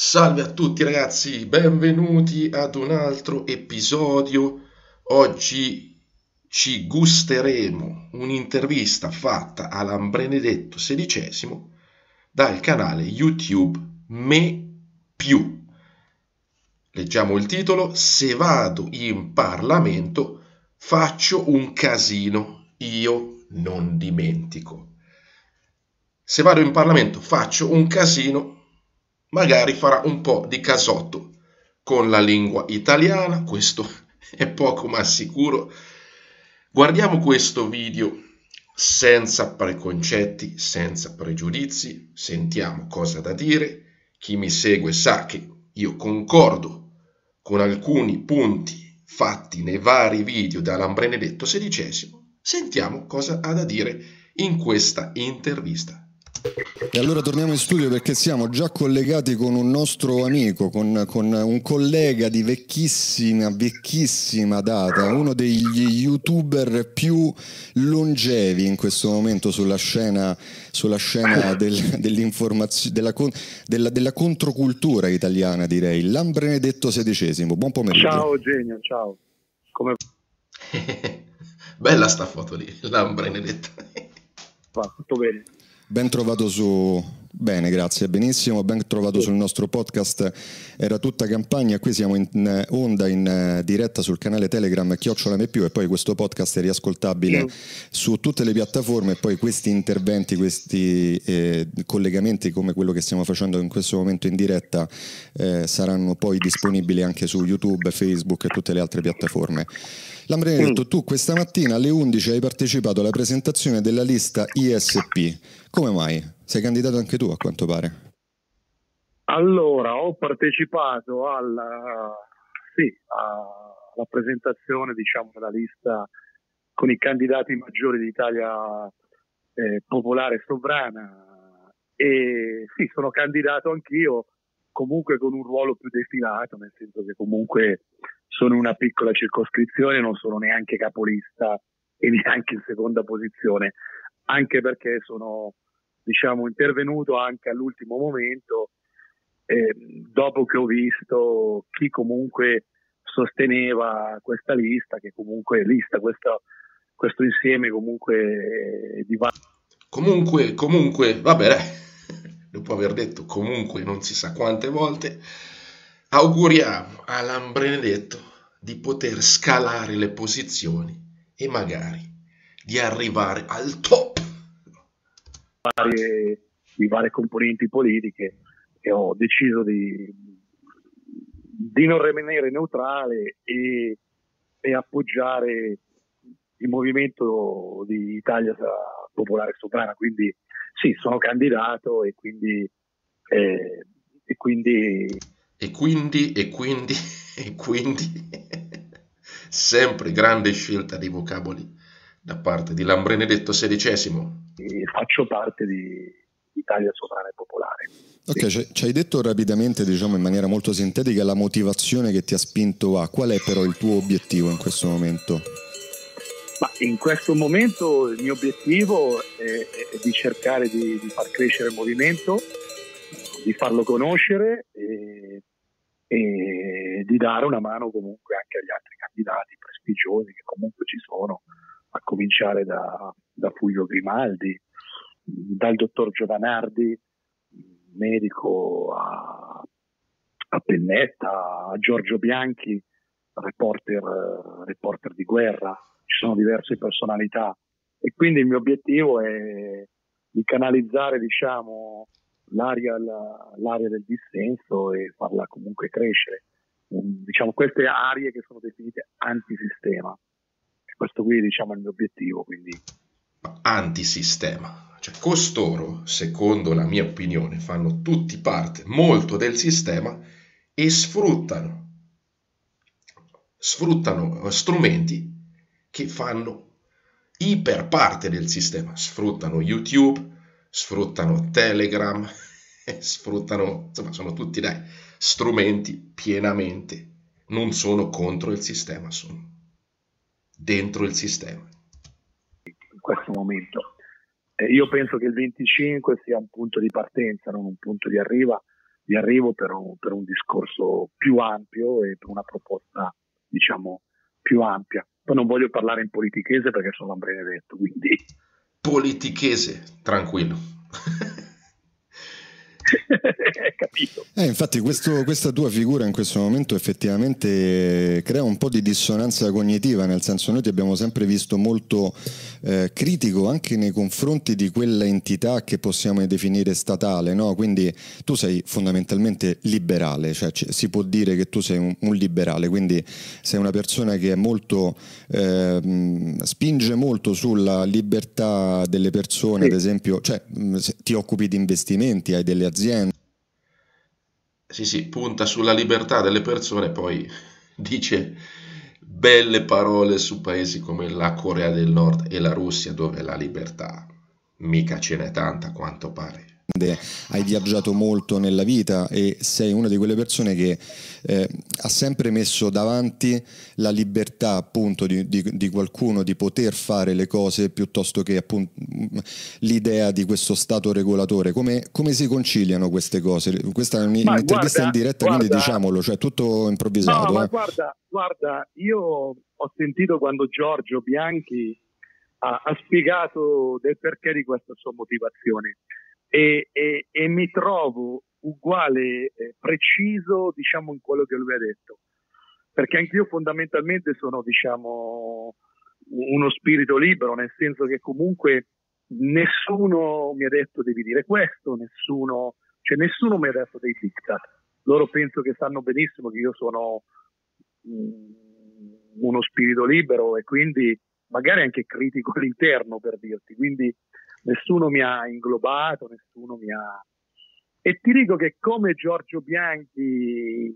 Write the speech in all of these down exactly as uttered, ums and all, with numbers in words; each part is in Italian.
Salve a tutti ragazzi, benvenuti ad un altro episodio. Oggi ci gusteremo un'intervista fatta a Lambrennedetto sedicesimo dal canale YouTube Me Più. Leggiamo il titolo: Se vado in Parlamento faccio un casino, io non dimentico. Se vado in Parlamento faccio un casino, magari farà un po' di casotto con la lingua italiana, questo è poco ma sicuro. Guardiamo questo video senza preconcetti, senza pregiudizi, sentiamo cosa ha da dire. Chi mi segue sa che io concordo con alcuni punti fatti nei vari video da Lambrennedetto sedicesimo. Sentiamo cosa ha da dire in questa intervista. E allora torniamo in studio perché siamo già collegati con un nostro amico, con, con un collega di vecchissima, vecchissima data, uno degli youtuber più longevi in questo momento sulla scena, sulla scena del, dell'informazione, della, della, della controcultura italiana, direi. Lambrennedetto sedicesimo, buon pomeriggio. Ciao Genio, ciao. Come Bella sta foto lì, Lambrennedetto. va? Tutto bene? Ben trovato su... Bene, grazie, benissimo, ben trovato sul nostro podcast Era tutta campagna. Qui siamo in onda in diretta sul canale Telegram Chiocciola Me Più, e poi questo podcast è riascoltabile mm. su tutte le piattaforme, e poi questi interventi, questi eh, collegamenti come quello che stiamo facendo in questo momento in diretta eh, saranno poi disponibili anche su YouTube, Facebook e tutte le altre piattaforme. Lambrennedetto, tu questa mattina alle undici hai partecipato alla presentazione della lista I S P. Come mai? Sei candidato anche tu, a quanto pare. Allora, ho partecipato alla, sì, alla presentazione, diciamo, della lista con i candidati maggiori d'Italia eh, Popolare Sovrana, e sì, sono candidato anch'io, comunque con un ruolo più defilato, nel senso che comunque sono una piccola circoscrizione, non sono neanche capolista e neanche in seconda posizione, anche perché sono, diciamo, intervenuto anche all'ultimo momento, eh, dopo che ho visto chi comunque sosteneva questa lista, che comunque lista, questo, questo insieme comunque eh, di... Comunque, comunque, vabbè, dai, dopo aver detto comunque non si sa quante volte, auguriamo a Lambrennedetto di poter scalare le posizioni e magari di arrivare al top. Varie, di varie componenti politiche, e ho deciso di, di non rimanere neutrale e, e appoggiare il movimento di Italia Popolare Sovrana. Quindi sì, sono candidato e quindi eh, e quindi e quindi e quindi e quindi sempre grande scelta di vocaboli da parte di Lambrennedetto sedicesimo. Faccio parte di Italia Sovrana e Popolare. Ok, sì. Ci hai detto rapidamente, diciamo in maniera molto sintetica, la motivazione che ti ha spinto a... Qual è però il tuo obiettivo in questo momento? Ma in questo momento il mio obiettivo è, è di cercare di, di far crescere il movimento, di farlo conoscere e, e di dare una mano comunque anche agli altri candidati prestigiosi che comunque ci sono, a cominciare da, da Fulvio Grimaldi, dal dottor Giovanardi, medico, a, a Pennetta, a Giorgio Bianchi, reporter, reporter di guerra. Ci sono diverse personalità e quindi il mio obiettivo è di canalizzare, diciamo, l'area, l'area del dissenso e farla comunque crescere. Um, diciamo, queste aree che sono definite antisistema. Questo qui, diciamo, è il mio obiettivo. Quindi antisistema, cioè costoro, secondo la mia opinione, fanno tutti parte molto del sistema e sfruttano sfruttano strumenti che fanno iper parte del sistema, sfruttano YouTube, sfruttano Telegram, sfruttano, insomma, sono tutti dai strumenti pienamente, non sono contro il sistema, sono dentro il sistema. In questo momento eh, io penso che il venticinque sia un punto di partenza, non un punto di arrivo, vi arrivo per un, per un discorso più ampio e per una proposta, diciamo, più ampia. Poi non voglio parlare in politichese perché sono Lambrenedetto, quindi... Politichese, tranquillo. Capito. Eh, infatti questo, questa tua figura in questo momento effettivamente crea un po' di dissonanza cognitiva, nel senso noi ti abbiamo sempre visto molto eh, critico anche nei confronti di quella entità che possiamo definire statale, no? Quindi tu sei fondamentalmente liberale, cioè c- si può dire che tu sei un, un liberale, quindi sei una persona che è molto eh, spinge molto sulla libertà delle persone, Sì. ad esempio, cioè mh, ti occupi di investimenti, hai delle aziende. Sì, sì, punta sulla libertà delle persone, poi dice belle parole su paesi come la Corea del Nord e la Russia, dove la libertà mica ce n'è tanta, quanto pare. Hai viaggiato molto nella vita e sei una di quelle persone che eh, ha sempre messo davanti la libertà appunto di, di, di qualcuno di poter fare le cose piuttosto che appunto l'idea di questo stato regolatore. Come, come si conciliano queste cose? Questa è un'intervista in diretta, guarda, quindi diciamolo, cioè tutto improvvisato. No, ma eh. guarda, guarda, io ho sentito quando Giorgio Bianchi ha, ha spiegato del perché di questa sua motivazione. E, e, e mi trovo uguale, eh, preciso, diciamo, in quello che lui ha detto, perché anch'io fondamentalmente sono, diciamo, uno spirito libero, nel senso che comunque nessuno mi ha detto devi dire questo, nessuno, cioè nessuno mi ha detto dei diktat. Loro penso che sanno benissimo che io sono mh, uno spirito libero e quindi magari anche critico all'interno, per dirti, quindi nessuno mi ha inglobato, nessuno mi ha... E ti dico che come Giorgio Bianchi,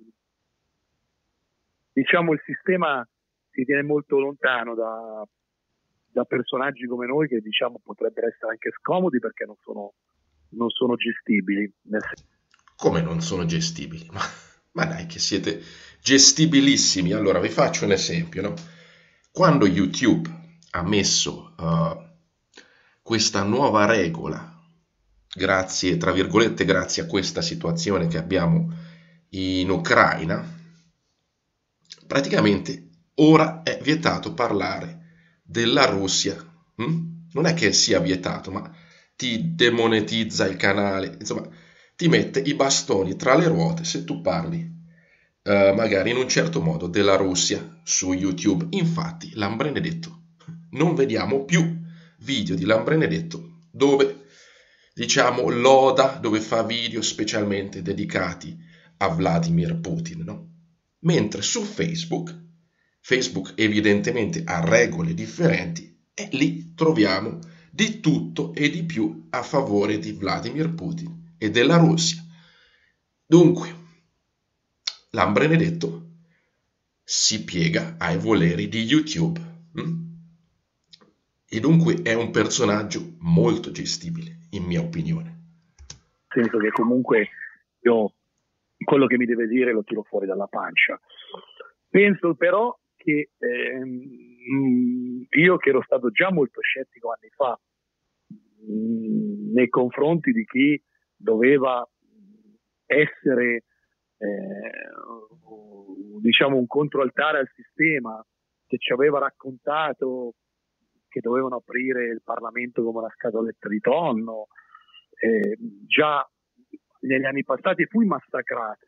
diciamo, il sistema si tiene molto lontano da, da personaggi come noi che, diciamo, potrebbero essere anche scomodi perché non sono, non sono gestibili. Come non sono gestibili? Ma, ma dai, che siete gestibilissimi. Allora, vi faccio un esempio, no? Quando YouTube ha messo... Uh, questa nuova regola, grazie, tra virgolette, grazie a questa situazione che abbiamo in Ucraina, praticamente ora è vietato parlare della Russia. Hm? Non è che sia vietato, ma ti demonetizza il canale, insomma, ti mette i bastoni tra le ruote se tu parli eh, magari in un certo modo della Russia su YouTube. Infatti, Lambrenedetto, non vediamo più video di Lambrenedetto dove, diciamo, loda, dove fa video specialmente dedicati a Vladimir Putin, no? Mentre su Facebook, Facebook evidentemente ha regole differenti e lì troviamo di tutto e di più a favore di Vladimir Putin e della Russia. Dunque, Lambrenedetto si piega ai voleri di YouTube. Hm? E dunque è un personaggio molto gestibile, in mia opinione. Nel senso che comunque io quello che mi deve dire lo tiro fuori dalla pancia. Penso però che ehm, io che ero stato già molto scettico anni fa mh, nei confronti di chi doveva essere eh, diciamo un controaltare al sistema, che ci aveva raccontato che dovevano aprire il Parlamento come una scatoletta di tonno, eh, già negli anni passati fui massacrato.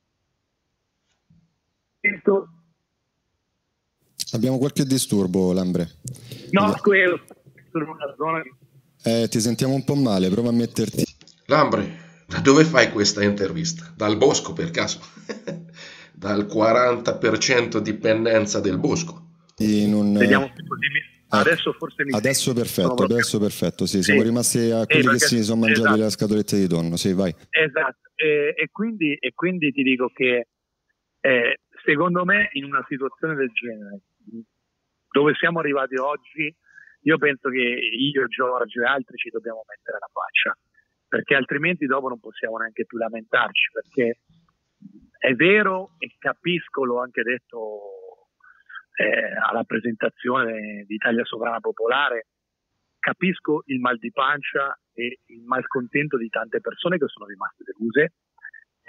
Abbiamo qualche disturbo, Lambre? No, quello, sono in una zona che... Eh, ti sentiamo un po' male, prova a metterti... Lambre, da dove fai questa intervista? Dal bosco, per caso? Dal quaranta per cento dipendenza del bosco? In un... Vediamo se così mi... Adesso forse mi Adesso senti. perfetto, proprio... adesso perfetto, sì, siamo sì. rimasti a quelli eh, che si sono mangiati esatto. le scatolette di tonno, sì, vai. Esatto, e, e, quindi, e quindi ti dico che eh, secondo me in una situazione del genere, dove siamo arrivati oggi, io penso che io, Giorgio e altri ci dobbiamo mettere la faccia, perché altrimenti dopo non possiamo neanche più lamentarci, perché è vero, e capisco, l'ho anche detto eh, alla presentazione di Italia Sovrana Popolare, capisco il mal di pancia e il malcontento di tante persone che sono rimaste deluse,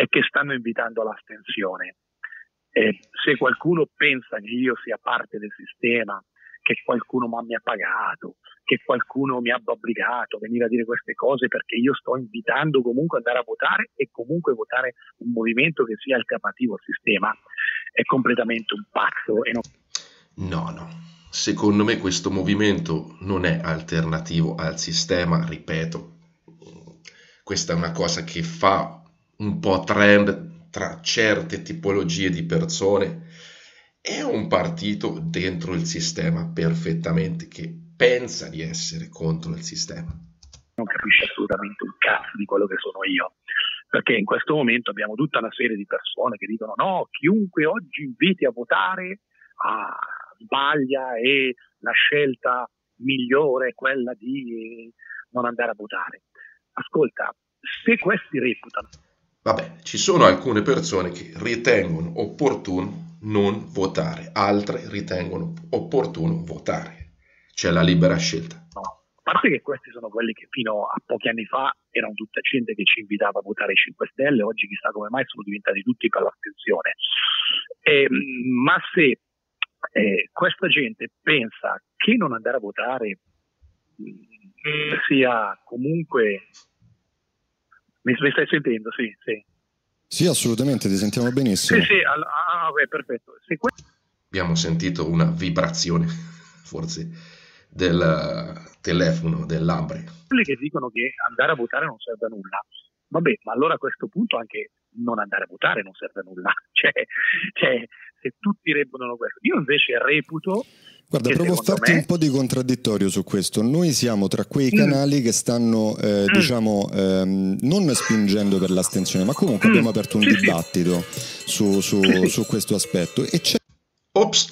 e che stanno invitando all'astensione. Eh, se qualcuno pensa che io sia parte del sistema, che qualcuno mi ha pagato, che qualcuno mi abbia obbligato a venire a dire queste cose perché io sto invitando comunque ad andare a votare e comunque votare un movimento che sia alternativo al sistema, è completamente un pazzo. E non... No, no. Secondo me questo movimento non è alternativo al sistema, ripeto. Questa è una cosa che fa un po' trend tra certe tipologie di persone. È un partito dentro il sistema perfettamente, che pensa di essere contro il sistema. Non capisce assolutamente un cazzo di quello che sono io, perché in questo momento abbiamo tutta una serie di persone che dicono no, chiunque oggi inviti a votare ah, sbaglia e la scelta migliore è quella di non andare a votare. Ascolta, se questi reputano... Vabbè, ci sono alcune persone che ritengono opportuno non votare, altre ritengono opportuno votare. C'è la libera scelta. No, a parte che questi sono quelli che fino a pochi anni fa erano tutta gente che ci invitava a votare i cinque Stelle, oggi chissà come mai sono diventati tutti per l'astensione. Eh, ma se eh, questa gente pensa che non andare a votare mh, sia comunque... Mi, mi stai sentendo? Sì, sì. Sì, assolutamente, ti sentiamo benissimo. Sì, sì, ah, beh, perfetto. Se que- Abbiamo sentito una vibrazione, forse, del telefono dell'Ambre. Quelli che dicono che andare a votare non serve a nulla, vabbè, ma allora a questo punto anche non andare a votare non serve a nulla. Cioè, cioè se tutti reputano questo. Io invece reputo... Guarda, provo a farti me... un po' di contraddittorio su questo. Noi siamo tra quei canali mm. che stanno, eh, mm. diciamo, ehm, non spingendo per l'astensione, ma comunque mm. abbiamo aperto un sì, dibattito sì. Su, su, sì, su questo aspetto. E c'è Ops.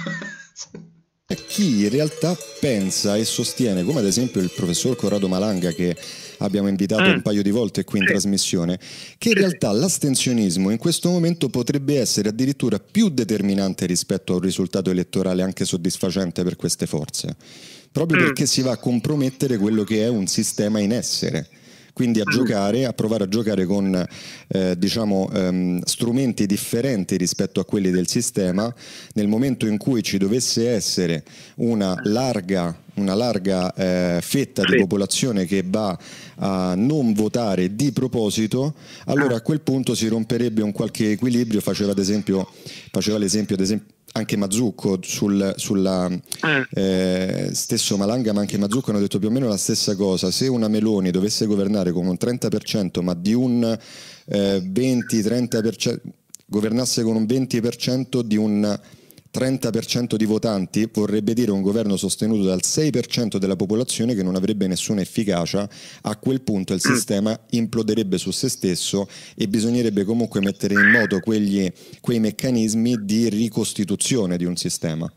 chi in realtà pensa e sostiene, come ad esempio il professor Corrado Malanga, che abbiamo invitato mm. un paio di volte qui in sì. trasmissione, che in realtà l'astensionismo in questo momento potrebbe essere addirittura più determinante rispetto a un risultato elettorale anche soddisfacente per queste forze, proprio mm. perché si va a compromettere quello che è un sistema in essere. Quindi a giocare, a provare a giocare con eh, diciamo ehm, strumenti differenti rispetto a quelli del sistema, nel momento in cui ci dovesse essere una larga, una larga eh, fetta di popolazione che va a non votare di proposito, allora a quel punto si romperebbe un qualche equilibrio. Faceva ad esempio, faceva l'esempio ad esempio anche Mazzucco sul sulla, eh, stesso Malanga, ma anche Mazzucco hanno detto più o meno la stessa cosa. Se una Meloni dovesse governare con un trenta per cento ma di un eh, venti trenta per cento, governasse con un venti per cento di un trenta per cento di votanti, vorrebbe dire un governo sostenuto dal sei per cento della popolazione che non avrebbe nessuna efficacia. A quel punto il sistema imploderebbe su se stesso e bisognerebbe comunque mettere in moto quegli, quei meccanismi di ricostituzione di un sistema.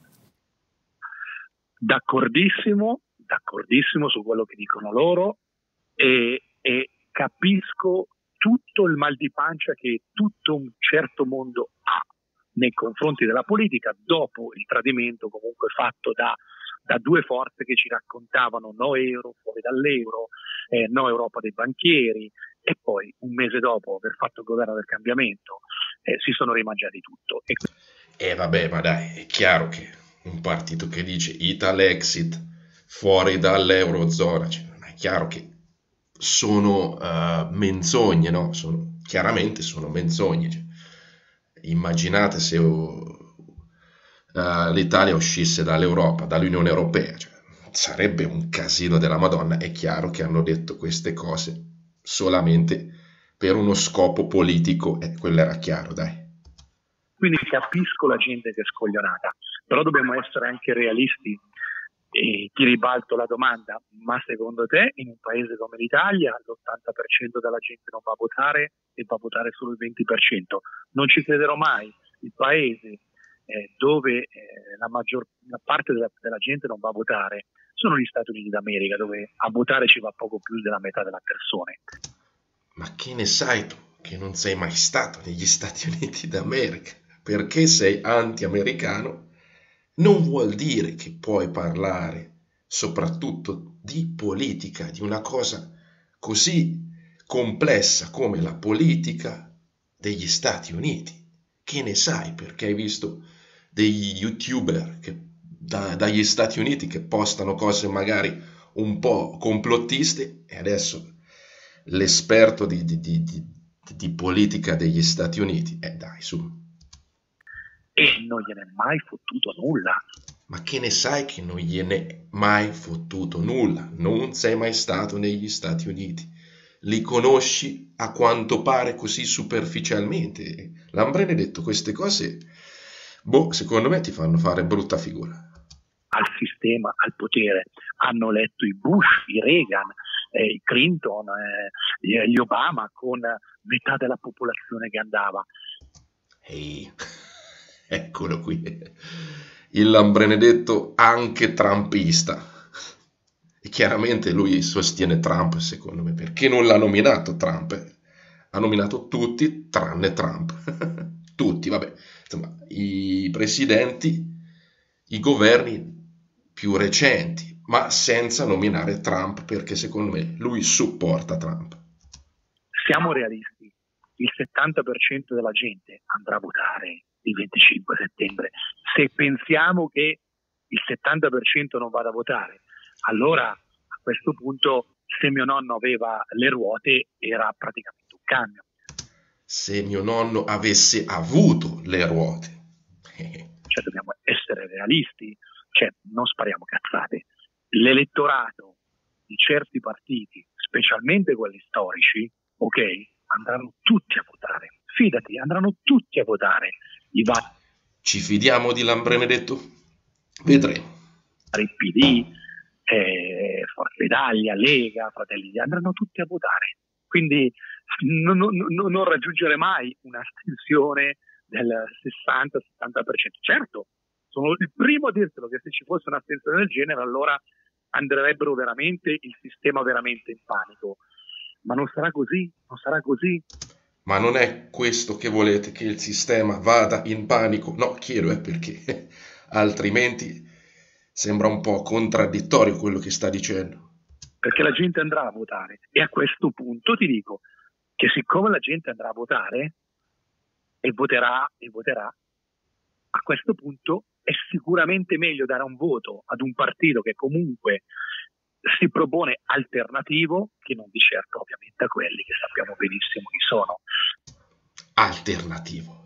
D'accordissimo, d'accordissimo su quello che dicono loro e, e capisco tutto il mal di pancia che tutto un certo mondo ha nei confronti della politica dopo il tradimento comunque fatto da, da due forze che ci raccontavano no euro, fuori dall'euro, eh, no Europa dei banchieri, e poi un mese dopo aver fatto il governo del cambiamento eh, si sono rimangiati tutto. E eh, vabbè, ma dai, è chiaro che un partito che dice Italexit fuori dall'eurozona, cioè, è chiaro che sono uh, menzogne, no? Sono, chiaramente sono menzogne, cioè. Immaginate se uh, l'Italia uscisse dall'Europa, dall'Unione Europea, cioè, sarebbe un casino della Madonna. È chiaro che hanno detto queste cose solamente per uno scopo politico, e quello era chiaro, dai. Quindi capisco la gente che è scoglionata, però dobbiamo essere anche realisti. E ti ribalto la domanda, ma secondo te in un paese come l'Italia l'ottanta per cento della gente non va a votare e va a votare solo il venti per cento? Non ci crederò mai. Il paese eh, dove eh, la maggior la parte della, della gente non va a votare sono gli Stati Uniti d'America, dove a votare ci va poco più della metà delle persone. Ma che ne sai tu che non sei mai stato negli Stati Uniti d'America? Perché sei anti-americano non vuol dire che puoi parlare soprattutto di politica, di una cosa così complessa come la politica, degli Stati Uniti. Che ne sai? Perché hai visto degli YouTuber che, da, dagli Stati Uniti che postano cose magari un po' complottiste, e adesso l'esperto di, di, di, di, di politica degli Stati Uniti, eh dai, su. E non gliene è mai fottuto nulla. Ma che ne sai che non gliene è mai fottuto nulla? Non sei mai stato negli Stati Uniti. Li conosci a quanto pare così superficialmente. Lambrene queste cose, boh, secondo me ti fanno fare brutta figura. Al sistema, al potere. Hanno letto i Bush, i Reagan, eh, i Clinton, eh, gli Obama con metà della popolazione che andava. Ehi, eccolo qui. Il Lambrenedetto anche trumpista. E chiaramente lui sostiene Trump, secondo me, perché non l'ha nominato Trump. Ha nominato tutti tranne Trump. Tutti, vabbè. Insomma, i presidenti, i governi più recenti, ma senza nominare Trump, perché secondo me lui supporta Trump. Siamo realisti. Il settanta per cento della gente andrà a votare il venticinque settembre. Se pensiamo che il settanta per cento non vada a votare, allora a questo punto se mio nonno aveva le ruote era praticamente un camion. Se mio nonno avesse avuto le ruote. Cioè dobbiamo essere realisti, cioè non spariamo cazzate. L'elettorato di certi partiti, specialmente quelli storici, ok, andranno tutti a votare. Fidati, andranno tutti a votare. I vari Ci fidiamo di Lambrenedetto? Vedremo. P D, eh, Forza Italia, Lega, Fratelli d'Italia, andranno tutti a votare. Quindi non, non, non raggiungere mai un'astensione del sessanta settanta per cento. Certo, sono il primo a dirtelo che se ci fosse un'astensione del genere allora andrebbero veramente il sistema veramente in panico. Ma non sarà così, non sarà così. Ma non è questo che volete, che il sistema vada in panico? No, chiedo, eh, perché altrimenti sembra un po' contraddittorio quello che sta dicendo. Perché la gente andrà a votare e a questo punto ti dico che siccome la gente andrà a votare e voterà e voterà, a questo punto è sicuramente meglio dare un voto ad un partito che comunque si propone alternativo che non di certo ovviamente a quelli che sappiamo benissimo chi sono. Alternativo.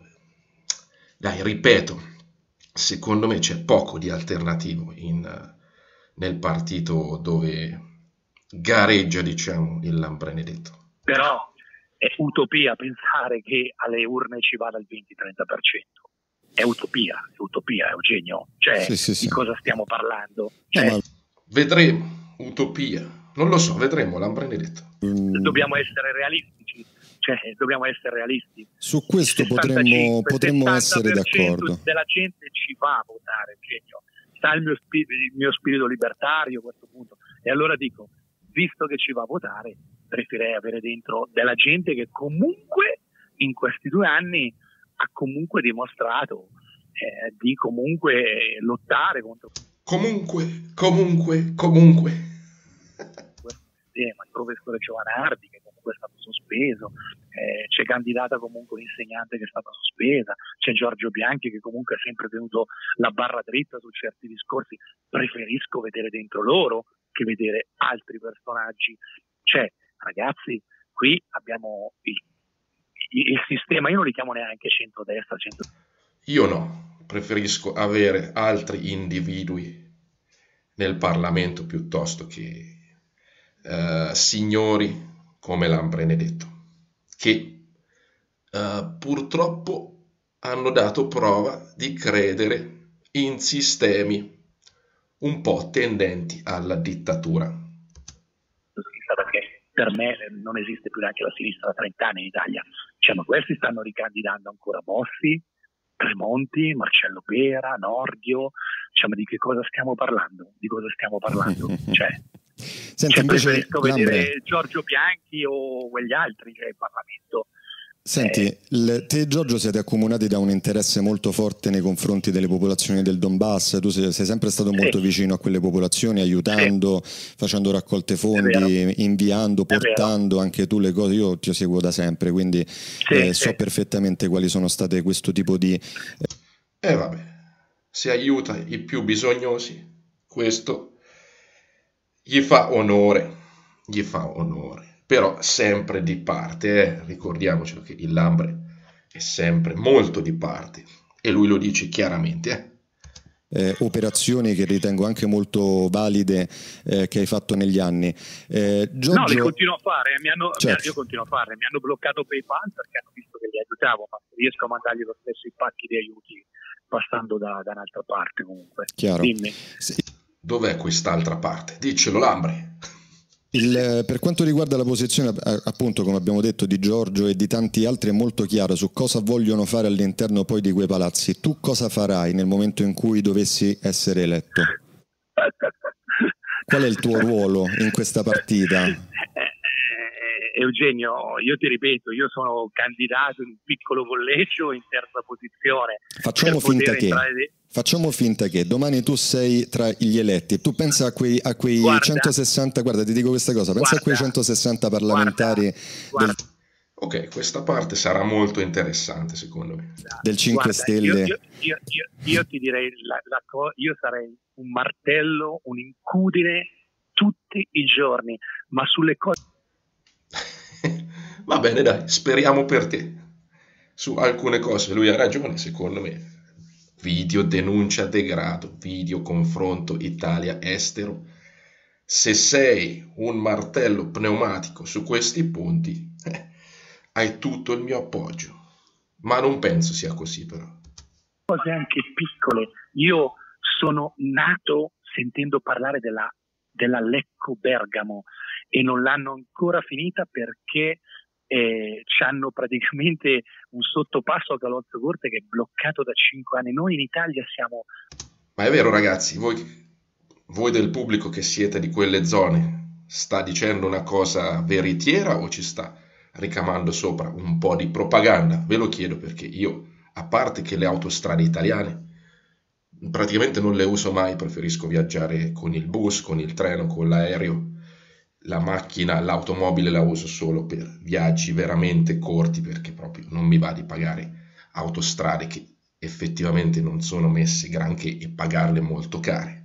Dai, ripeto, secondo me c'è poco di alternativo in, nel partito dove gareggia, diciamo, il Lambrenedetto. Però è utopia pensare che alle urne ci vada il venti trenta per cento. È utopia, è utopia, Eugenio. Cioè, sì, sì, sì. Di cosa stiamo parlando? Cioè, no, ma... Vedremo. Utopia, non lo so, vedremo. Lambrenedetto. Mm. Dobbiamo essere realistici, cioè dobbiamo essere realisti. Su questo potremmo, potremmo essere d'accordo. Della gente ci va a votare, Eugenio. Sta il mio, spirito, il mio spirito libertario a questo punto. E allora dico, visto che ci va a votare, preferirei avere dentro della gente che comunque in questi due anni ha comunque dimostrato eh, di comunque lottare contro. Comunque, comunque, comunque. Il professore Giovanardi che comunque è stato sospeso, eh, c'è candidata comunque un'insegnante che è stata sospesa, c'è Giorgio Bianchi che comunque ha sempre tenuto la barra dritta su certi discorsi. Preferisco vedere dentro loro che vedere altri personaggi. Cioè, ragazzi, qui abbiamo il, il, il sistema, io non li chiamo neanche centrodestra, centro... Io no. Preferisco avere altri individui nel Parlamento piuttosto che uh, signori come Lambrenedetto, che uh, purtroppo hanno dato prova di credere in sistemi un po' tendenti alla dittatura. Perché per me non esiste più neanche la sinistra da trent'anni in Italia. Cioè, ma questi stanno ricandidando ancora Bossi, Tremonti, Marcello Pera, Nordio, diciamo, di che cosa stiamo parlando? Di cosa stiamo parlando? Cioè, Senti, cioè invece, preferisco vedere Giorgio Bianchi o quegli altri, cioè il Parlamento Senti, Eh, il- te e Giorgio siete accomunati da un interesse molto forte nei confronti delle popolazioni del Donbass, tu sei, sei sempre stato molto sì, vicino a quelle popolazioni, sì, aiutando, facendo raccolte è vero, fondi, inviando, è vero. portando anche tu le cose, io ti seguo da sempre, quindi Sì, eh, sì. so perfettamente quali sono state questo tipo di... E vabbè, se aiuta i più bisognosi, questo gli fa onore, gli fa onore, però sempre di parte, eh? Ricordiamocelo che il Lambre è sempre molto di parte e lui lo dice chiaramente, eh? eh, operazioni che ritengo anche molto valide eh, che hai fatto negli anni. Eh, No, le Giorgio, continuo a fare, mi hanno, mi hanno- certo. io continuo a fare, mi hanno bloccato PayPal perché hanno visto che li aiutavo, ma riesco a mandargli lo stesso i pacchi di aiuti passando da, da un'altra parte comunque. Chiaro. Dimmi. Sì. Dov'è quest'altra parte? Diccelo, Lambre. Il- per quanto riguarda la posizione, a- appunto, come abbiamo detto, di Giorgio e di tanti altri, è molto chiara su cosa vogliono fare all'interno poi di quei palazzi. Tu cosa farai nel momento in cui dovessi essere eletto? Qual è il tuo ruolo in questa partita? Eh, Eugenio, io ti ripeto, io sono candidato in un piccolo collegio in terza posizione. Facciamo per finta poter che, entrare de- facciamo finta che domani tu sei tra gli eletti. Tu pensa a quei, a quei Guarda, centosessanta, guarda, ti dico questa cosa, pensa a quei guarda, centosessanta guarda, parlamentari del, guarda, Ok, questa parte sarà molto interessante secondo me. del cinque guarda, io, Stelle. io, io, io, io ti direi, la, la co- io sarei un martello, un incudine tutti i giorni, ma sulle cose... Va bene, dai, speriamo per te. Su alcune cose lui ha ragione, secondo me. Video denuncia degrado, video confronto Italia-estero. Se sei un martello pneumatico su questi punti, eh, hai tutto il mio appoggio. Ma non penso sia così, però. cose anche piccole. Io sono nato sentendo parlare della, della Lecco Bergamo e non l'hanno ancora finita perché eh, hanno praticamente un sottopasso a Galozzo Corte che è bloccato da cinque anni. Noi in Italia siamo... Ma è vero, ragazzi, voi, voi del pubblico che siete di quelle zone, sta dicendo una cosa veritiera o ci sta ricamando sopra un po' di propaganda? Ve lo chiedo perché io, a parte che le autostrade italiane, praticamente non le uso mai, preferisco viaggiare con il bus, con il treno, con l'aereo. La macchina, l'automobile la uso solo per viaggi veramente corti perché proprio non mi va di pagare autostrade che effettivamente non sono messe granché e pagarle molto care.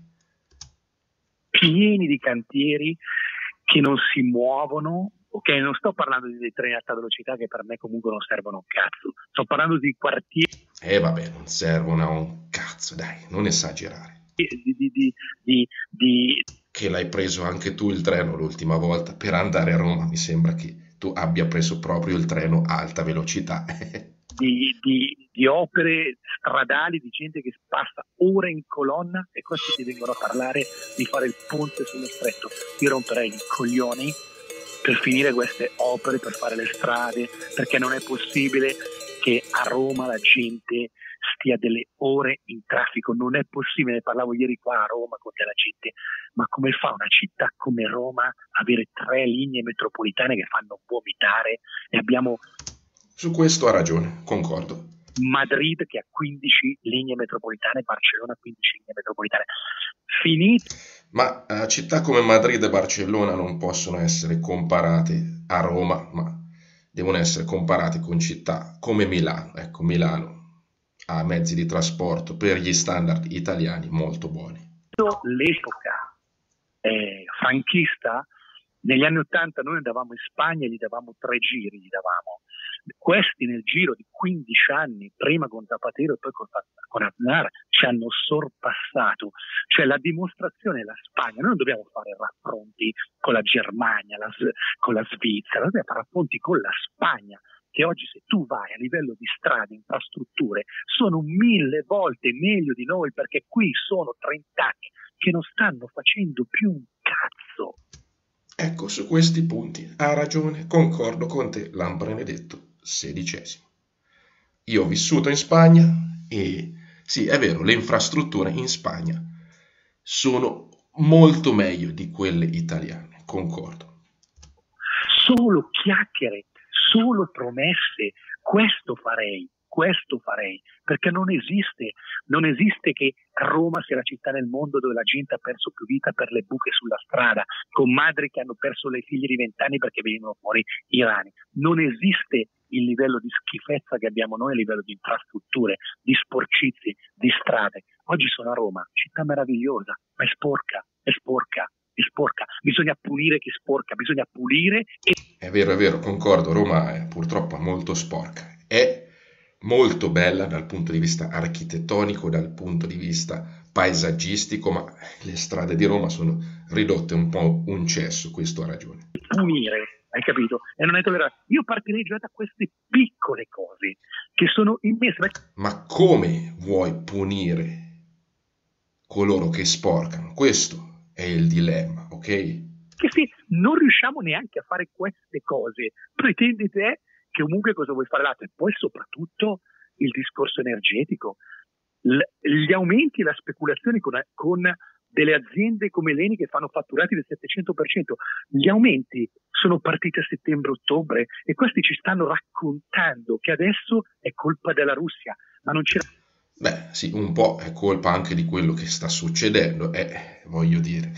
pieni di cantieri che non si muovono. Ok, non sto parlando di dei treni ad alta velocità che per me comunque non servono un cazzo, sto parlando di quartieri E eh, vabbè, non servono a un cazzo, dai, non esagerare. di, di, di, di, di Che l'hai preso anche tu il treno l'ultima volta per andare a Roma, mi sembra che tu abbia preso proprio il treno a alta velocità. Di, di, di opere stradali, di gente che passa ore in colonna e questi ti vengono a parlare di fare il ponte sullo stretto. Io romperei i coglioni per finire queste opere, per fare le strade, perché non è possibile che a Roma la gente stia delle ore in traffico, non è possibile. Ne parlavo ieri qua a Roma con della gente, ma come fa una città come Roma avere tre linee metropolitane che fanno vomitare e abbiamo Su questo ha ragione, concordo. Madrid che ha quindici linee metropolitane, Barcellona quindici linee metropolitane. Finito. Ma eh, città come Madrid e Barcellona non possono essere comparate a Roma, ma devono essere comparate con città come Milano. Ecco, Milano ha mezzi di trasporto per gli standard italiani molto buoni. L'epoca eh, franchista, negli anni Ottanta noi andavamo in Spagna e gli davamo tre giri, gli davamo. Questi nel giro di quindici anni, prima con Zapatero e poi con, con Aznar, ci hanno sorpassato. Cioè la dimostrazione è la Spagna. Noi non dobbiamo fare raffronti con la Germania, la, con la Svizzera, dobbiamo fare raffronti con la Spagna, che oggi se tu vai a livello di strade, infrastrutture, sono mille volte meglio di noi, perché qui sono trent'anni che non stanno facendo più un cazzo. Ecco, su questi punti ha ragione, concordo con te, Lambenedetto sedicesimo. Io ho vissuto in Spagna e sì, è vero, le infrastrutture in Spagna sono molto meglio di quelle italiane, concordo. Solo chiacchiere, solo promesse. Questo farei, questo farei, perché non esiste, non esiste che Roma sia la città nel mondo dove la gente ha perso più vita per le buche sulla strada, con madri che hanno perso le figlie di vent'anni perché venivano fuori i rani. Non esiste il livello di schifezza che abbiamo noi a livello di infrastrutture, di sporcizi, di strade. Oggi sono a Roma, città meravigliosa, ma è sporca, è sporca. sporca, bisogna punire chi sporca, bisogna pulire e... È vero, è vero, concordo, Roma è purtroppo molto sporca, è molto bella dal punto di vista architettonico, dal punto di vista paesaggistico, ma le strade di Roma sono ridotte un po' un cesso, questo ha ragione. Punire, hai capito? E non è tollerabile. Io partirei già da queste piccole cose che sono immense. Ma come vuoi punire coloro che sporcano? Questo è il dilemma, ok? Che se non riusciamo neanche a fare queste cose, pretendi te che comunque cosa vuoi fare l'altro? E poi soprattutto il discorso energetico, L- gli aumenti e la speculazione con, con delle aziende come l'Eni che fanno fatturati del settecento per cento, gli aumenti sono partiti a settembre-ottobre e questi ci stanno raccontando che adesso è colpa della Russia, ma non c'era... Beh, sì, un po' è colpa anche di quello che sta succedendo, eh, voglio dire.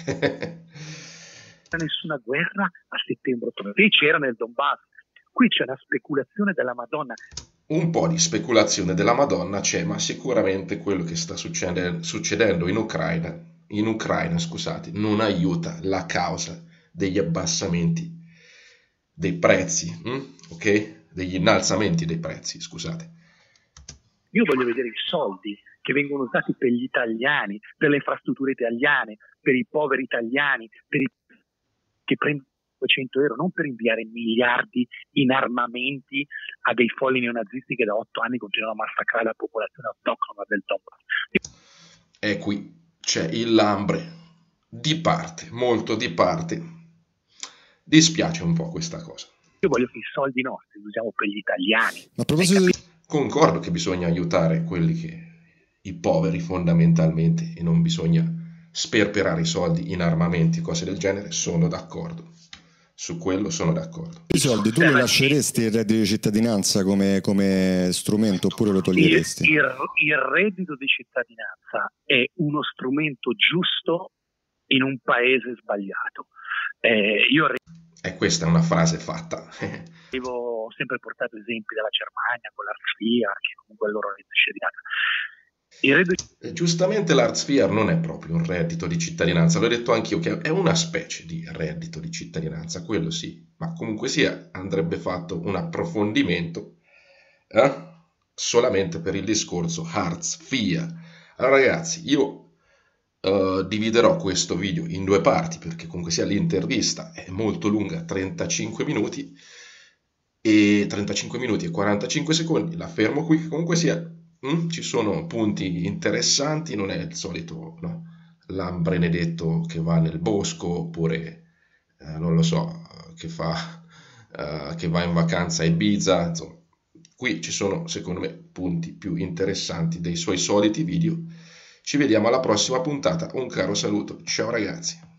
Nessuna guerra a settembre-ottobre, lì c'era nel Donbass, qui c'è la speculazione della Madonna. Un po' di speculazione della Madonna c'è, ma sicuramente quello che sta succedendo, succedendo in Ucraina, in Ucraina, scusate, non aiuta la causa degli abbassamenti dei prezzi, hm? ok? Degli innalzamenti dei prezzi, scusate. Io voglio vedere i soldi che vengono usati per gli italiani, per le infrastrutture italiane, per i poveri italiani, per i che prendono duecento euro, non per inviare miliardi in armamenti a dei folli neonazisti che da otto anni continuano a massacrare la popolazione autoctona del Donbass. E qui c'è il Lambre, di parte, molto di parte. Dispiace un po' questa cosa. Io voglio che i soldi nostri li usiamo per gli italiani. Ma a proposito di... Concordo che bisogna aiutare quelli che, i poveri fondamentalmente, e non bisogna sperperare i soldi in armamenti e cose del genere, sono d'accordo. Su quello sono d'accordo. I soldi tu lo lasceresti il reddito di cittadinanza come, come strumento oppure lo toglieresti? Il, il, il reddito di cittadinanza è uno strumento giusto in un paese sbagliato. Eh, io E questa è una frase fatta. Avevo sempre portato esempi della Germania con l'Artsvier, che comunque il loro reddito di cittadinanza. Il reddito... Giustamente l'Artsvier non è proprio un reddito di cittadinanza, l'ho detto anch'io che è una specie di reddito di cittadinanza, quello sì, ma comunque sia andrebbe fatto un approfondimento eh? solamente per il discorso Hartz-IV. Allora ragazzi, io Uh, dividerò questo video in due parti perché comunque sia l'intervista è molto lunga, trentacinque minuti e trentacinque minuti e quarantacinque secondi, la fermo qui, comunque sia mm, ci sono punti interessanti, non è il solito no? Lambrenedetto che va nel bosco oppure eh, non lo so, che fa uh, che va in vacanza a Ibiza, insomma qui ci sono secondo me punti più interessanti dei suoi soliti video. Ci vediamo alla prossima puntata, un caro saluto, ciao ragazzi.